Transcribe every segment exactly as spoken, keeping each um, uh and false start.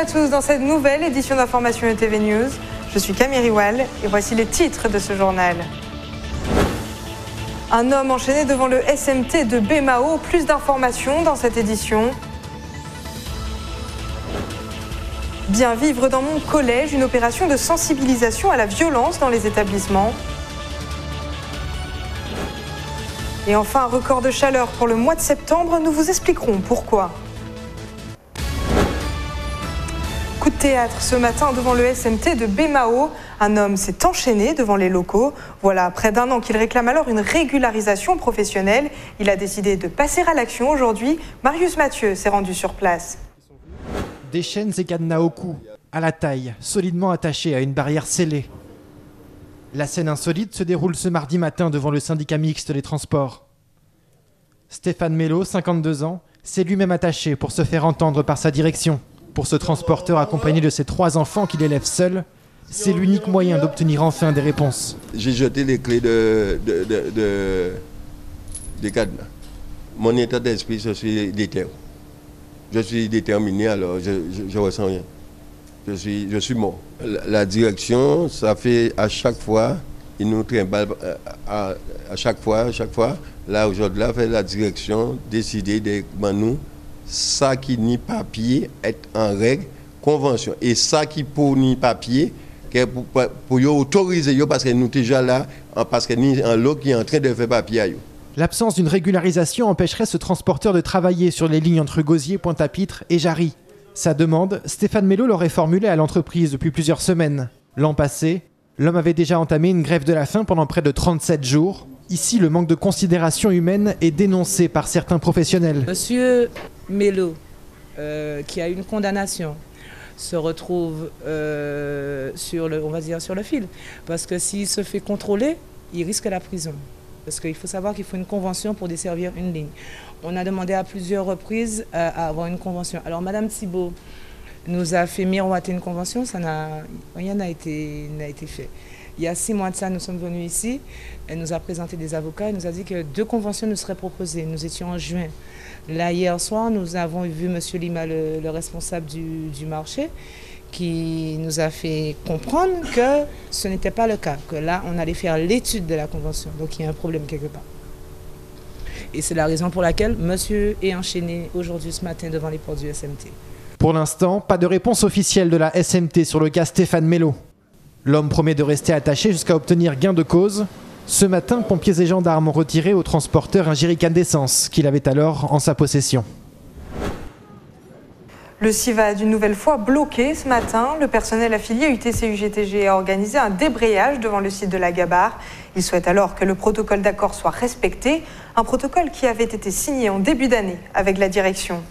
à tous dans cette nouvelle édition d'Information E T V News. Je suis Camille Riwal et voici les titres de ce journal. Un homme enchaîné devant le S M T de Baie-Mahault. Plus d'informations dans cette édition. Bien vivre dans mon collège, une opération de sensibilisation à la violence dans les établissements. Et enfin, un record de chaleur pour le mois de septembre. Nous vous expliquerons pourquoi. Coup de théâtre ce matin devant le S M T de Baie-Mahault. Un homme s'est enchaîné devant les locaux. Voilà, près d'un an qu'il réclame alors une régularisation professionnelle. Il a décidé de passer à l'action aujourd'hui. Marius Mathieu s'est rendu sur place. Des chaînes et cadenas au cou, à la taille, solidement attachés à une barrière scellée. La scène insolite se déroule ce mardi matin devant le syndicat mixte des transports. Stéphane Mello, cinquante-deux ans, s'est lui-même attaché pour se faire entendre par sa direction. Pour ce transporteur accompagné de ses trois enfants qu'il élève seul, c'est l'unique moyen d'obtenir enfin des réponses. J'ai jeté les clés de, de, de, de, de cadenas. Mon état d'esprit, je suis déterminé. Je suis déterminé, alors je ne ressens rien. Je suis, je suis mort. La, la direction, ça fait à chaque fois, ils nous trimballent à, à, à chaque fois, à chaque fois. Là, aujourd'hui, là, fait la direction décider de ben, nous, ça qui ni papier est en règle, convention. Et ça qui pour ni papier, pour, pour, pour y autoriser, parce que nous déjà là, parce que nous en l'eau qui est en train de faire papier. L'absence d'une régularisation empêcherait ce transporteur de travailler sur les lignes entre Gosier, Pointe-à-Pitre et Jarry. Sa demande, Stéphane Mello l'aurait formulée à l'entreprise depuis plusieurs semaines. L'an passé, l'homme avait déjà entamé une grève de la faim pendant près de trente-sept jours. Ici, le manque de considération humaine est dénoncé par certains professionnels. Monsieur Mello, euh, qui a une condamnation, se retrouve euh, sur le, on va dire sur le fil. Parce que s'il se fait contrôler, il risque la prison. Parce qu'il faut savoir qu'il faut une convention pour desservir une ligne. On a demandé à plusieurs reprises à, à avoir une convention. Alors Madame Thibault nous a fait miroiter une convention, ça n'a, rien n'a été, n'a été fait. Il y a six mois de ça, nous sommes venus ici, elle nous a présenté des avocats, elle nous a dit que deux conventions nous seraient proposées. Nous étions en juin. Là, hier soir, nous avons vu M. Lima, le, le responsable du, du marché, qui nous a fait comprendre que ce n'était pas le cas, que là, on allait faire l'étude de la convention. Donc, il y a un problème quelque part. Et c'est la raison pour laquelle monsieur est enchaîné aujourd'hui ce matin devant les portes du S M T. Pour l'instant, pas de réponse officielle de la S M T sur le cas Stéphane Mello. L'homme promet de rester attaché jusqu'à obtenir gain de cause. Ce matin, pompiers et gendarmes ont retiré au transporteur un jerrycan d'essence qu'il avait alors en sa possession. Le CIVAD, une nouvelle fois bloqué ce matin. Le personnel affilié U T C U G T G a organisé un débrayage devant le site de la Gabarre. Il souhaite alors que le protocole d'accord soit respecté, un protocole qui avait été signé en début d'année avec la direction.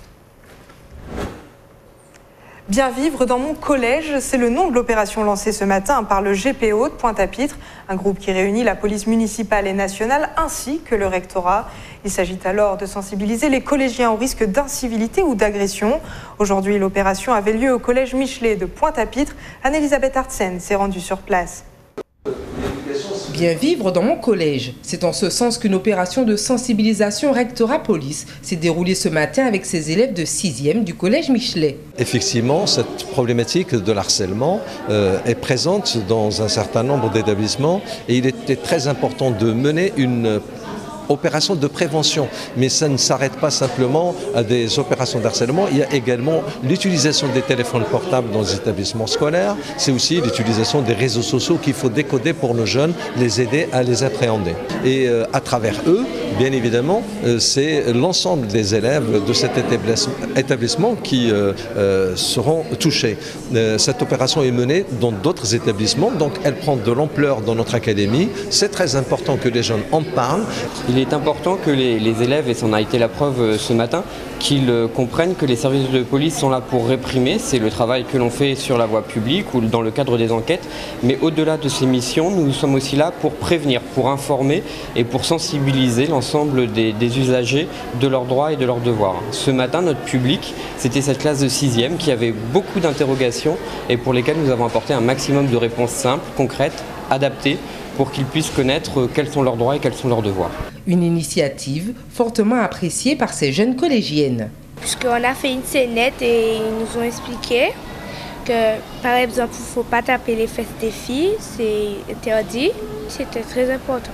Bien vivre dans mon collège, c'est le nom de l'opération lancée ce matin par le G P O de Pointe-à-Pitre, un groupe qui réunit la police municipale et nationale ainsi que le rectorat. Il s'agit alors de sensibiliser les collégiens au risque d'incivilité ou d'agression. Aujourd'hui, l'opération avait lieu au collège Michelet de Pointe-à-Pitre. Anne-Elisabeth Artsen s'est rendue sur place. Bien vivre dans mon collège. C'est en ce sens qu'une opération de sensibilisation rectorat-police s'est déroulée ce matin avec ses élèves de sixième du collège Michelet. Effectivement, cette problématique de l'harcèlement euh, est présente dans un certain nombre d'établissements et il était très important de mener une opération de prévention, mais ça ne s'arrête pas simplement à des opérations d'harcèlement. Il y a également l'utilisation des téléphones portables dans les établissements scolaires. C'est aussi l'utilisation des réseaux sociaux qu'il faut décoder pour nos jeunes, les aider à les appréhender. Et euh, à travers eux, bien évidemment, euh, c'est l'ensemble des élèves de cet établissement qui euh, euh, seront touchés. Euh, cette opération est menée dans d'autres établissements, donc elle prend de l'ampleur dans notre académie. C'est très important que les jeunes en parlent. Il est important que les, les élèves, et ça en a été la preuve ce matin, qu'ils comprennent que les services de police sont là pour réprimer. C'est le travail que l'on fait sur la voie publique ou dans le cadre des enquêtes. Mais au-delà de ces missions, nous sommes aussi là pour prévenir, pour informer et pour sensibiliser l'ensemble des, des usagers de leurs droits et de leurs devoirs. Ce matin, notre public, c'était cette classe de sixième qui avait beaucoup d'interrogations et pour lesquelles nous avons apporté un maximum de réponses simples, concrètes, adaptées, pour qu'ils puissent connaître quels sont leurs droits et quels sont leurs devoirs. Une initiative fortement appréciée par ces jeunes collégiennes. Puisqu'on a fait une scénette et ils nous ont expliqué que, par exemple, il ne faut pas taper les fesses des filles, c'est interdit. C'était très important.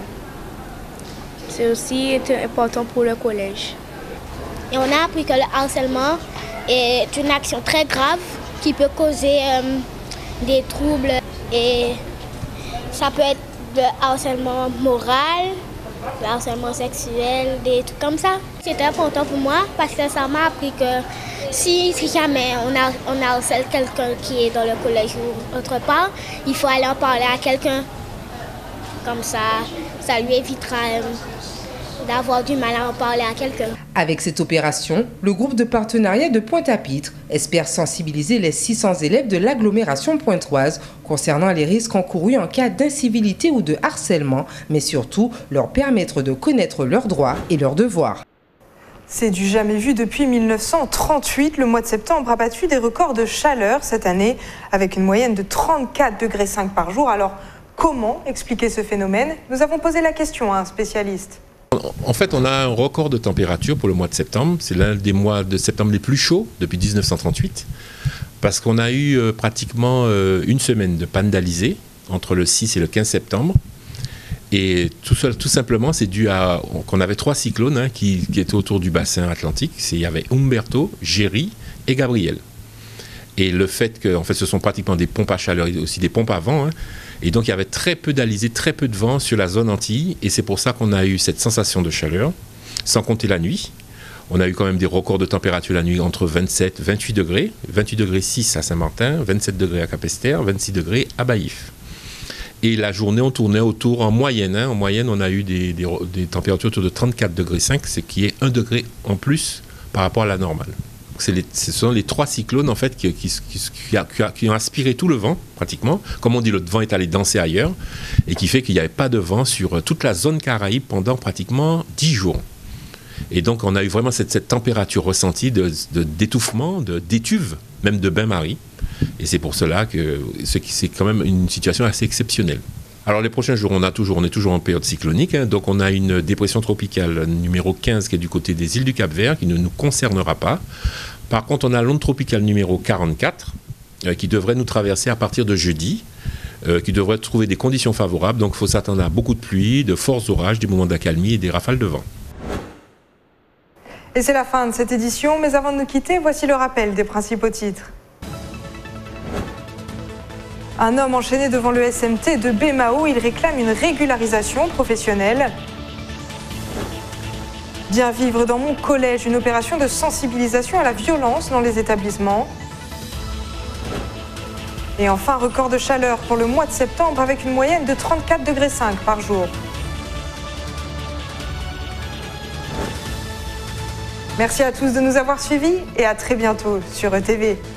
C'est aussi important pour le collège. Et on a appris que le harcèlement est une action très grave qui peut causer euh, des troubles. Et ça peut être le harcèlement moral, le harcèlement sexuel, des trucs comme ça. C'était important pour moi parce que ça m'a appris que si, si jamais on, a, on harcèle quelqu'un qui est dans le collège ou autre part, il faut aller en parler à quelqu'un. Comme ça, ça lui évitera euh, d'avoir du mal à en parler à quelqu'un. Avec cette opération, le groupe de partenariat de Pointe-à-Pitre espère sensibiliser les six cents élèves de l'agglomération pointoise concernant les risques encourus en cas d'incivilité ou de harcèlement, mais surtout leur permettre de connaître leurs droits et leurs devoirs. C'est du jamais vu depuis mille neuf cent trente-huit. Le mois de septembre a battu des records de chaleur cette année, avec une moyenne de trente-quatre degrés cinq par jour. Alors, comment expliquer ce phénomène? Nous avons posé la question à un spécialiste. En fait, on a un record de température pour le mois de septembre. C'est l'un des mois de septembre les plus chauds depuis mille neuf cent trente-huit, parce qu'on a eu euh, pratiquement euh, une semaine de panne d'alizé entre le six et le quinze septembre. Et tout, seul, tout simplement, c'est dû à qu'on avait trois cyclones hein, qui, qui étaient autour du bassin atlantique. Il y avait Umberto, Jerry et Gabriel. Et le fait que, en fait, ce sont pratiquement des pompes à chaleur, aussi des pompes à vent. Hein, et donc, il y avait très peu d'alizé, très peu de vent sur la zone Antilles. Et c'est pour ça qu'on a eu cette sensation de chaleur, sans compter la nuit. On a eu quand même des records de température la nuit entre vingt-sept et vingt-huit degrés. vingt-huit degrés six à Saint-Martin, vingt-sept degrés à Capesterre, vingt-six degrés à Baïf. Et la journée, on tournait autour, en moyenne, hein, en moyenne, on a eu des, des, des températures autour de trente-quatre degrés cinq, ce qui est un degré en plus par rapport à la normale. Les, ce sont les trois cyclones en fait qui, qui, qui, qui, a, qui ont aspiré tout le vent pratiquement. Comme on dit, le vent est allé danser ailleurs et qui fait qu'il n'y avait pas de vent sur toute la zone Caraïbe pendant pratiquement dix jours. Et donc on a eu vraiment cette, cette température ressentie de, de, d'étouffement, de, d'étuve, même de bain-marie. Et c'est pour cela que c'est quand même une situation assez exceptionnelle. Alors les prochains jours, on, a toujours, on est toujours en période cyclonique, hein, donc on a une dépression tropicale numéro quinze qui est du côté des îles du Cap-Vert, qui ne nous concernera pas. Par contre, on a l'onde tropicale numéro quarante-quatre, euh, qui devrait nous traverser à partir de jeudi, euh, qui devrait trouver des conditions favorables, donc il faut s'attendre à beaucoup de pluie, de forts orages, des moments d'accalmie et des rafales de vent. Et c'est la fin de cette édition, mais avant de nous quitter, voici le rappel des principaux titres. Un homme enchaîné devant le S M T de Baie-Mahault, il réclame une régularisation professionnelle. Bien vivre dans mon collège, une opération de sensibilisation à la violence dans les établissements. Et enfin, record de chaleur pour le mois de septembre avec une moyenne de trente-quatre degrés cinq par jour. Merci à tous de nous avoir suivis et à très bientôt sur E T V.